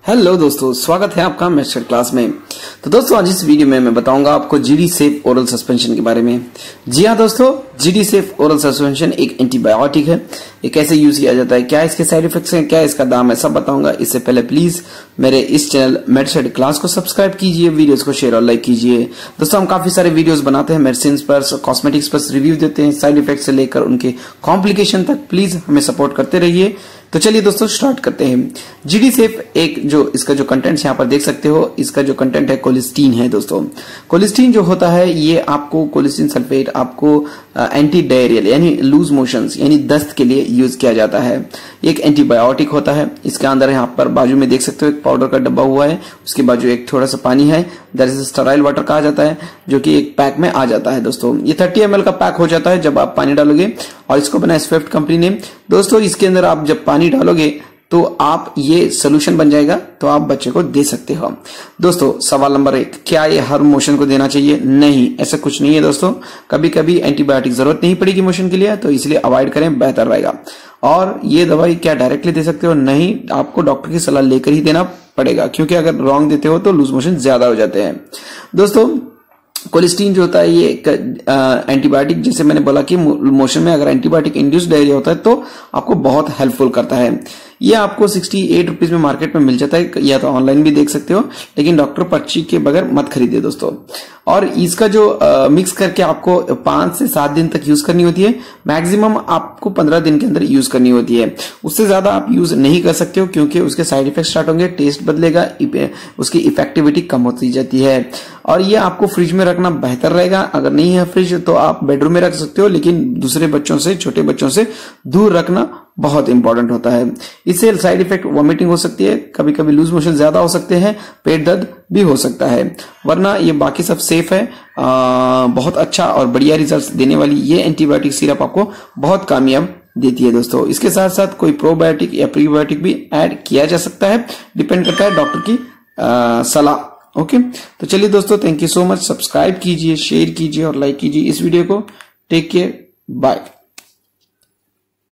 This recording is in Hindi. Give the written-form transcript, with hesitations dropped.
हेलो दोस्तों, स्वागत है आपका मास्टर क्लास में। तो दोस्तों आज इस वीडियो में मैं बताऊंगा आपको जीडी सेफ ओरल सस्पेंशन के बारे में। जी हाँ दोस्तों, जीडी सेफ ओरल सस्पेंशन एक एंटीबायोटिक है। ये कैसे यूज किया जाता है, क्या इसके साइड इफेक्ट्स हैं, क्या इसका दाम है, सब बताऊंगा। इससे पहले प्लीज मेरे इस चैनल मेडिसिन क्लास को सब्सक्राइब कीजिए, वीडियोस को शेयर और लाइक कीजिए। दोस्तों हम काफी सारे वीडियोस बनाते हैं, मेडिसिन पर, कॉस्मेटिक्स पर रिव्यू देते हैं, साइड इफेक्ट से लेकर उनके कॉम्प्लिकेशन तक। प्लीज हमें सपोर्ट करते रहिए। तो चलिए दोस्तों स्टार्ट करते हैं। जीडी सेफ एक जो इसका जो कंटेंट यहाँ पर देख सकते हो, इसका जो कंटेंट है कोलिस्टीन है दोस्तों। कोलिस्टीन जो होता है ये आपको कोलिस्टीन सल्फेट आपको एंटी डायरियल यानी लूज मोशंस यानी दस्त के लिए यूज किया जाता है। एक एंटीबायोटिक होता है। इसके अंदर यहाँ पर बाजू में देख सकते हो एक पाउडर का डब्बा हुआ है, उसके बाजू एक थोड़ा सा पानी है, दैट इज स्टेराइल वाटर कहा जाता है, जो कि एक पैक में आ जाता है दोस्तों। ये 30 ml का पैक हो जाता है जब आप पानी डालोगे, और इसको बनाया स्विफ्ट कंपनी ने। दोस्तों इसके अंदर आप जब पानी डालोगे तो आप ये सोल्यूशन बन जाएगा, तो आप बच्चे को दे सकते हो। दोस्तों सवाल नंबर 1, क्या ये हर मोशन को देना चाहिए? नहीं, ऐसा कुछ नहीं है दोस्तों। कभी कभी एंटीबायोटिक जरूरत नहीं पड़ेगी मोशन के लिए, तो इसलिए अवॉइड करें, बेहतर रहेगा। और ये दवाई क्या डायरेक्टली दे सकते हो? नहीं, आपको डॉक्टर की सलाह लेकर ही देना पड़ेगा, क्योंकि अगर रॉन्ग देते हो तो लूज मोशन ज्यादा हो जाते हैं। दोस्तों कोलिस्टीन जो होता है ये एक एंटीबायोटिक, जैसे मैंने बोला कि मोशन में अगर एंटीबायोटिक इंड्यूस्ड डायरिया होता है तो आपको बहुत हेल्पफुल करता है। ये आपको 68 रुपीज में मार्केट में मिल जाता है, या तो ऑनलाइन भी देख सकते हो, लेकिन डॉक्टर पर्ची के बगैर मत खरीदे दोस्तों। और इसका जो मिक्स करके आपको 5 से 7 दिन तक यूज करनी होती है, मैक्सिमम आपको 15 दिन के अंदर यूज करनी होती है। उससे ज्यादा आप यूज नहीं कर सकते हो, क्योंकि उसके साइड इफेक्ट स्टार्ट होंगे, टेस्ट बदलेगा, उसकी इफेक्टिविटी कम होती जाती है। और ये आपको फ्रिज में रखना बेहतर रहेगा। अगर नहीं है फ्रिज तो आप बेडरूम में रख सकते हो, लेकिन दूसरे बच्चों से, छोटे बच्चों से दूर रखना बहुत इंपॉर्टेंट होता है। इससे साइड इफेक्ट वॉमिटिंग हो सकती है, कभी कभी लूज मोशन ज्यादा हो सकते हैं, पेट दर्द भी हो सकता है, वरना ये बाकी सब सेफ है। बहुत अच्छा और बढ़िया रिजल्ट देने वाली ये एंटीबायोटिक सिरप आपको बहुत कामयाब देती है दोस्तों। इसके साथ साथ कोई प्रोबायोटिक या प्रीबायोटिक भी ऐड किया जा सकता है, डिपेंड करता है डॉक्टर की सलाह। ओके, तो चलिए दोस्तों, thank you so much. Subscribe कीजिए, शेयर कीजिए और लाइक कीजिए इस वीडियो को। Take care, bye.